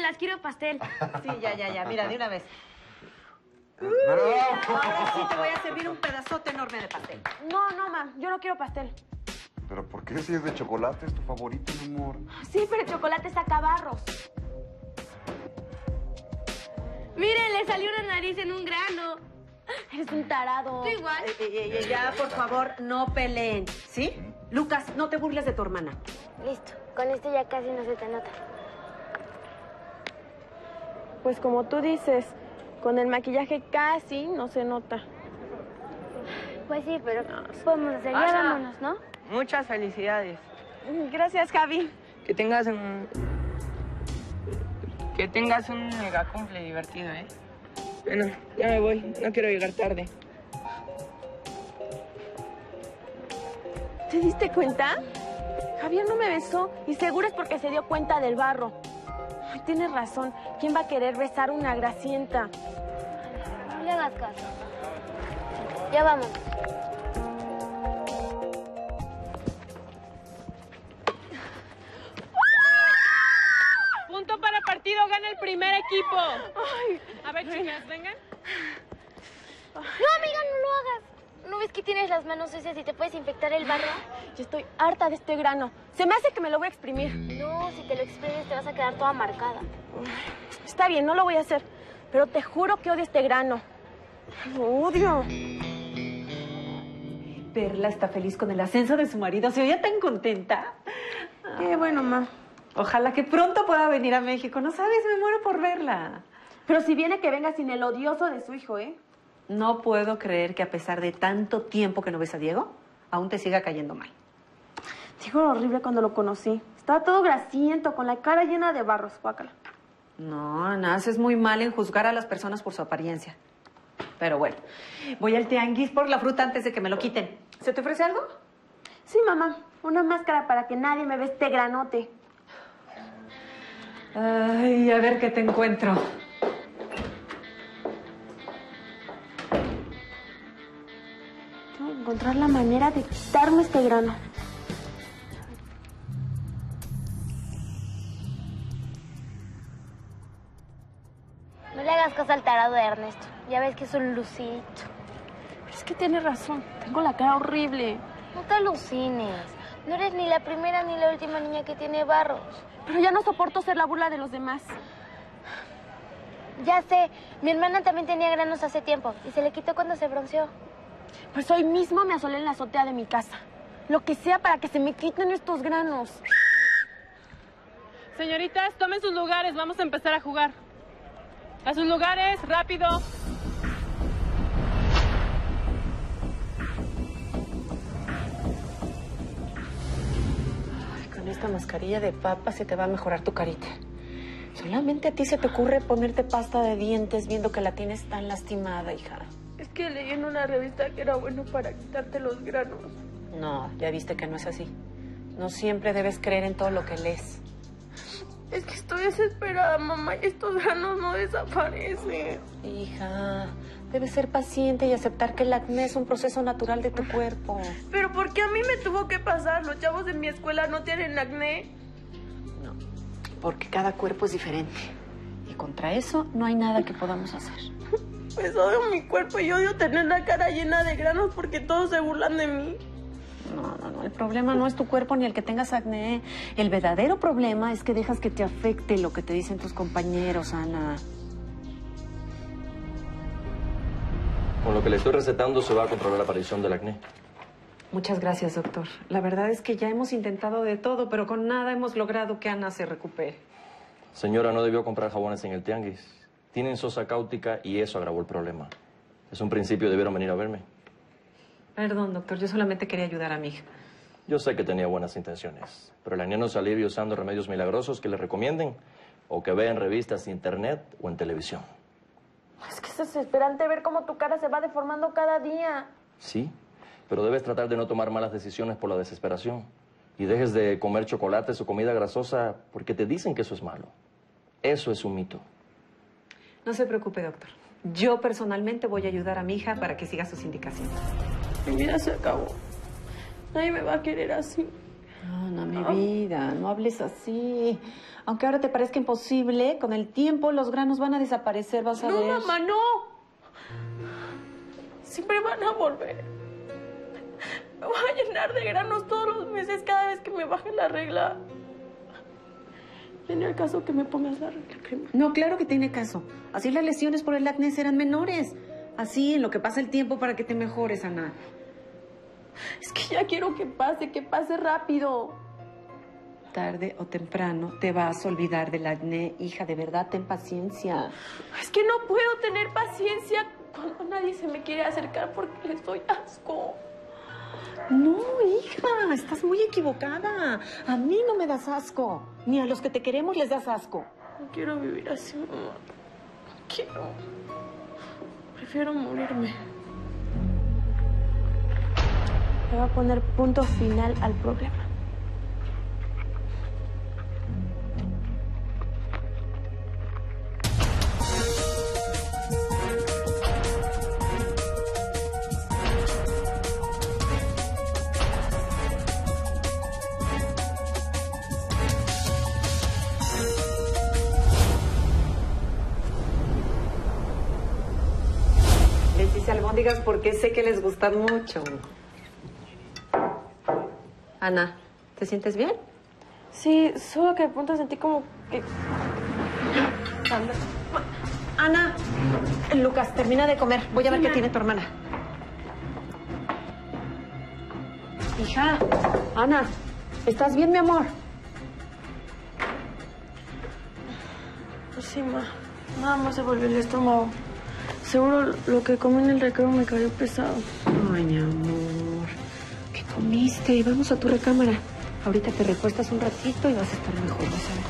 las quiero pastel. Sí, ya. Mira, de una vez. Ahora Sí, te voy a servir un pedazote enorme de pastel. No, ma, yo no quiero pastel. ¿Pero por qué si es de chocolate? Es tu favorito, mi amor. Sí, pero el chocolate saca barros. Miren, le salió una nariz en un grano. Eres un tarado. Tú igual. Ya, por favor, no peleen, ¿sí? Lucas, no te burles de tu hermana. Listo, con esto ya casi no se te nota. Pues como tú dices, con el maquillaje casi no se nota. Pues sí, pero podemos hacer, ya vámonos, ¿no? Muchas felicidades. Gracias, Javi. Que tengas un mega cumple divertido, ¿eh? Bueno, ya me voy. No quiero llegar tarde. ¿Te diste cuenta? Javier no me besó y seguro es porque se dio cuenta del barro. Ay, tienes razón. ¿Quién va a querer besar una grasienta? No le hagas caso. Ya vamos. Punto para partido, gana el primer equipo. Ay, a ver, chicas, vengan. No, amiga, no lo hagas. ¿No ves que tienes las manos sucias y te puedes infectar el barro? Yo estoy harta de este grano. Se me hace que me lo voy a exprimir. No, si te lo exprimes te vas a quedar toda marcada. Está bien, no lo voy a hacer. Pero te juro que odio este grano. Lo odio. Perla está feliz con el ascenso de su marido. ¿Se oye tan contenta? Qué bueno, ma. Ojalá que pronto pueda venir a México. No sabes, me muero por verla. Pero si viene, que venga sin el odioso de su hijo, ¿eh? No puedo creer que a pesar de tanto tiempo que no ves a Diego, aún te siga cayendo mal. Dijo horrible cuando lo conocí. Estaba todo grasiento, con la cara llena de barros. Guácala. No, Ana, haces muy mal en juzgar a las personas por su apariencia. Pero bueno, voy al tianguis por la fruta antes de que me lo quiten. ¿Se te ofrece algo? Sí, mamá. Una máscara para que nadie me vea este granote. Ay, a ver qué te encuentro. Tengo que encontrar la manera de quitarme este grano. No le hagas caso al tarado de Ernesto. Ya ves que es un lucidito. Pero es que tiene razón. Tengo la cara horrible. No te alucines. No eres ni la primera ni la última niña que tiene barros. Pero ya no soporto ser la burla de los demás. Ya sé. Mi hermana también tenía granos hace tiempo y se le quitó cuando se bronceó. Pues hoy mismo me asolé en la azotea de mi casa. Lo que sea para que se me quiten estos granos. Señoritas, tomen sus lugares. Vamos a empezar a jugar. A sus lugares, rápido. Ay, con esta mascarilla de papa se te va a mejorar tu carita. Solamente a ti se te ocurre ponerte pasta de dientes viendo que la tienes tan lastimada, hija. Es que leí en una revista que era bueno para quitarte los granos. No, ya viste que no es así. No siempre debes creer en todo lo que lees. Es que estoy desesperada, mamá, y estos granos no desaparecen. Hija, debes ser paciente y aceptar que el acné es un proceso natural de tu cuerpo. ¿Pero por qué a mí me tuvo que pasar? ¿Los chavos de mi escuela no tienen acné? No, porque cada cuerpo es diferente. Y contra eso no hay nada que podamos hacer. Pues odio mi cuerpo y odio tener la cara llena de granos porque todos se burlan de mí. No, el problema no es tu cuerpo ni el que tengas acné. El verdadero problema es que dejas que te afecte lo que te dicen tus compañeros, Ana. Con lo que le estoy recetando se va a controlar la aparición del acné. Muchas gracias, doctor. La verdad es que ya hemos intentado de todo, pero con nada hemos logrado que Ana se recupere. Señora, no debió comprar jabones en el tianguis. Tienen sosa cáustica y eso agravó el problema. Desde un principio debieron venir a verme. Perdón, doctor, yo solamente quería ayudar a mi hija. Yo sé que tenía buenas intenciones, pero el acné no se alivia usando remedios milagrosos que le recomienden o que vea en revistas, internet o en televisión. Es que es desesperante ver cómo tu cara se va deformando cada día. Sí, pero debes tratar de no tomar malas decisiones por la desesperación. Y dejes de comer chocolates o comida grasosa porque te dicen que eso es malo. Eso es un mito. No se preocupe, doctor. Yo personalmente voy a ayudar a mi hija para que siga sus indicaciones. Mi vida se acabó. Nadie me va a querer así. Ana, mi vida, no hables así. Aunque ahora te parezca imposible, con el tiempo los granos van a desaparecer, vas a ver. No, mamá, no. Siempre van a volver. Me voy a llenar de granos todos los meses cada vez que me baje la regla. ¿Tiene el caso que me pongas la regla, crema? No, claro que tiene caso. Así las lesiones por el acné serán menores. Así, en lo que pasa el tiempo para que te mejores, Ana. Es que ya quiero que pase rápido. Tarde o temprano te vas a olvidar del acné. Hija, de verdad, ten paciencia. Es que no puedo tener paciencia cuando nadie se me quiere acercar porque les doy asco. No, hija, estás muy equivocada. A mí no me das asco. Ni a los que te queremos les das asco. No quiero vivir así, mamá. No quiero. Prefiero morirme. Le voy a poner punto final al problema. Les hice albóndigas porque sé que les gustan mucho. Ana, ¿te sientes bien? Sí, solo que de pronto sentí como que... Ana, Lucas, termina de comer. Voy a ver qué tiene tu hermana. Hija, Ana, ¿estás bien, mi amor? Sí, nada más se volvió el estómago. Seguro lo que comí en el recreo me cayó pesado. Ay, mi amor, ¿qué comiste? Vamos a tu recámara. Ahorita te recuestas un ratito y vas a estar mejor, vas a ver.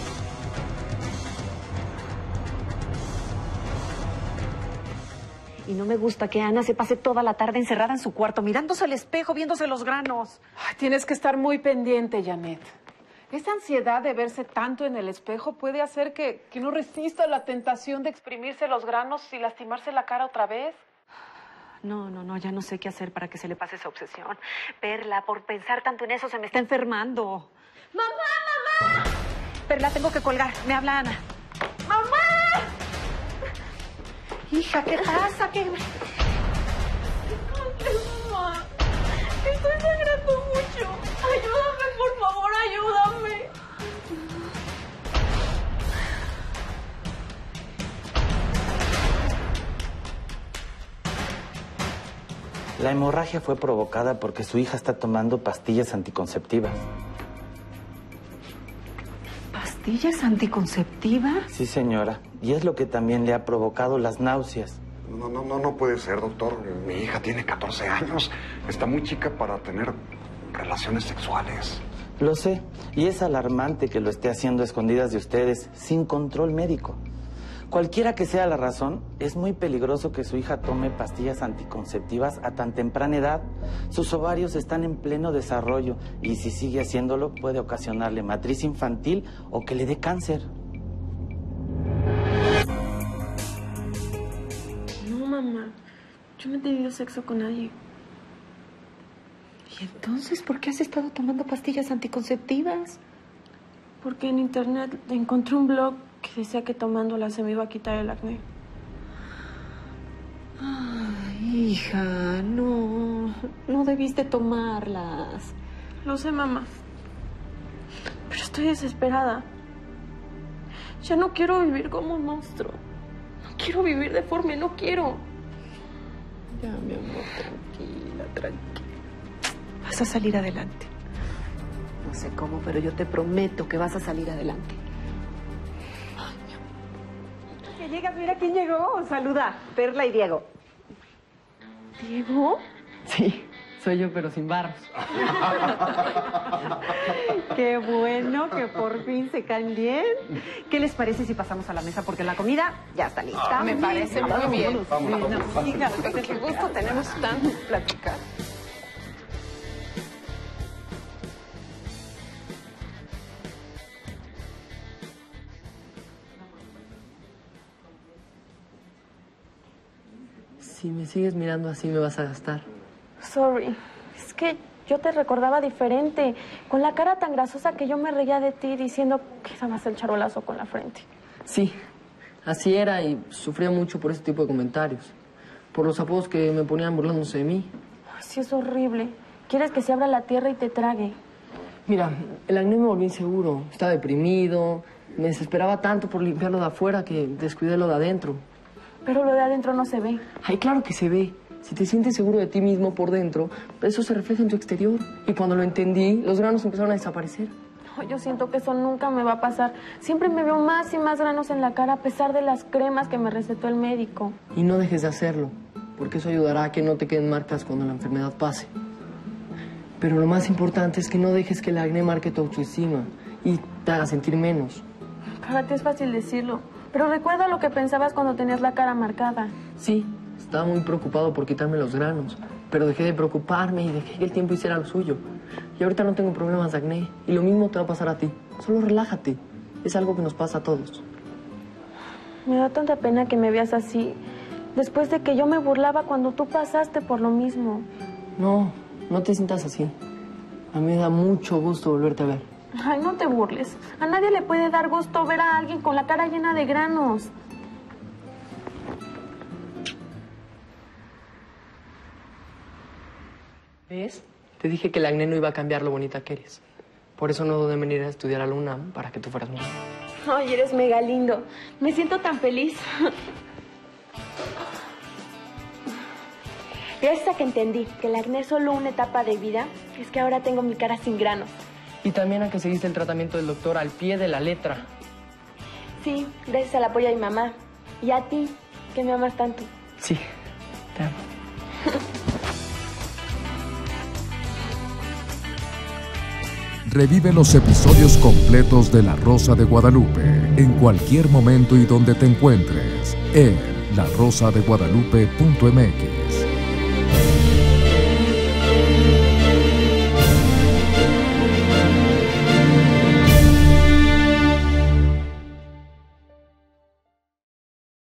Y no me gusta que Ana se pase toda la tarde encerrada en su cuarto, mirándose al espejo, viéndose los granos. Ay, tienes que estar muy pendiente, Janet. Esa ansiedad de verse tanto en el espejo puede hacer que no resista la tentación de exprimirse los granos y lastimarse la cara otra vez. No, ya no sé qué hacer para que se le pase esa obsesión. Perla, por pensar tanto en eso se me está enfermando. ¡Mamá! Perla, tengo que colgar. Me habla Ana. ¡Mamá! Hija, ¿qué pasa? ¿Qué? Mamá, estoy sangrando mucho. Ayúdame, por favor, ayúdame. La hemorragia fue provocada porque su hija está tomando pastillas anticonceptivas. ¿Pastillas anticonceptivas? Sí, señora. Y es lo que también le ha provocado las náuseas. No puede ser, doctor. Mi hija tiene 14 años. Está muy chica para tener relaciones sexuales. Lo sé. Y es alarmante que lo esté haciendo a escondidas de ustedes, sin control médico. Cualquiera que sea la razón, es muy peligroso que su hija tome pastillas anticonceptivas a tan temprana edad. Sus ovarios están en pleno desarrollo y si sigue haciéndolo puede ocasionarle matriz infantil o que le dé cáncer. No, mamá. Yo no he tenido sexo con nadie. ¿Y entonces por qué has estado tomando pastillas anticonceptivas? Porque en internet encontré un blog que decía que tomándolas se me iba a quitar el acné. Ay, hija, no debiste tomarlas. Lo sé, mamá. Pero estoy desesperada. Ya no quiero vivir como un monstruo. No quiero vivir deforme, no quiero. Ya, mi amor, tranquila. Vas a salir adelante. No sé cómo, pero yo te prometo que vas a salir adelante. Ay, mi amor. Que llegas, mira quién llegó. Saluda, Perla y Diego. ¿Diego? Sí, soy yo, pero sin barros. Qué bueno que por fin se caen bien. ¿Qué les parece si pasamos a la mesa? Porque la comida ya está lista. Me parece muy bien. Vámonos. Hija, qué gusto tenemos tanto que platicar. Si me sigues mirando así, me vas a gastar. Sorry. Es que yo te recordaba diferente, con la cara tan grasosa que yo me reía de ti diciendo que dabas el charolazo con la frente. Sí, así era y sufría mucho por ese tipo de comentarios. Por los apodos que me ponían burlándose de mí. Sí, es horrible. Quieres que se abra la tierra y te trague. Mira, el acné me volvió inseguro, estaba deprimido, me desesperaba tanto por limpiarlo de afuera que descuidé lo de adentro. Pero lo de adentro no se ve. Ay, claro que se ve. Si te sientes seguro de ti mismo por dentro, eso se refleja en tu exterior. Y cuando lo entendí, los granos empezaron a desaparecer. Yo siento que eso nunca me va a pasar. Siempre me veo más y más granos en la cara a pesar de las cremas que me recetó el médico. Y no dejes de hacerlo, porque eso ayudará a que no te queden marcas cuando la enfermedad pase. Pero lo más importante es que no dejes que el acné marque tu autoestima y te haga sentir menos. Para ti es fácil decirlo, pero recuerda lo que pensabas cuando tenías la cara marcada. Sí, estaba muy preocupado por quitarme los granos, pero dejé de preocuparme y dejé que el tiempo hiciera lo suyo. Y ahorita no tengo problemas de acné y lo mismo te va a pasar a ti. Solo relájate, es algo que nos pasa a todos. Me da tanta pena que me veas así, después de que yo me burlaba cuando tú pasaste por lo mismo. No te sientas así. A mí me da mucho gusto volverte a ver. Ay, no te burles. A nadie le puede dar gusto ver a alguien con la cara llena de granos. ¿Ves? Te dije que el acné no iba a cambiar lo bonita que eres. Por eso no dudé en venir a estudiar a la UNAM para que tú fueras mujer. Ay, eres mega lindo. Me siento tan feliz. Gracias a que entendí que el acné es solo una etapa de vida, es que ahora tengo mi cara sin granos. Y también a que seguiste el tratamiento del doctor al pie de la letra. Sí, gracias al apoyo de mi mamá. Y a ti, que me amas tanto. Sí, te amo. Revive los episodios completos de La Rosa de Guadalupe en cualquier momento y donde te encuentres en larosadeguadalupe.mx.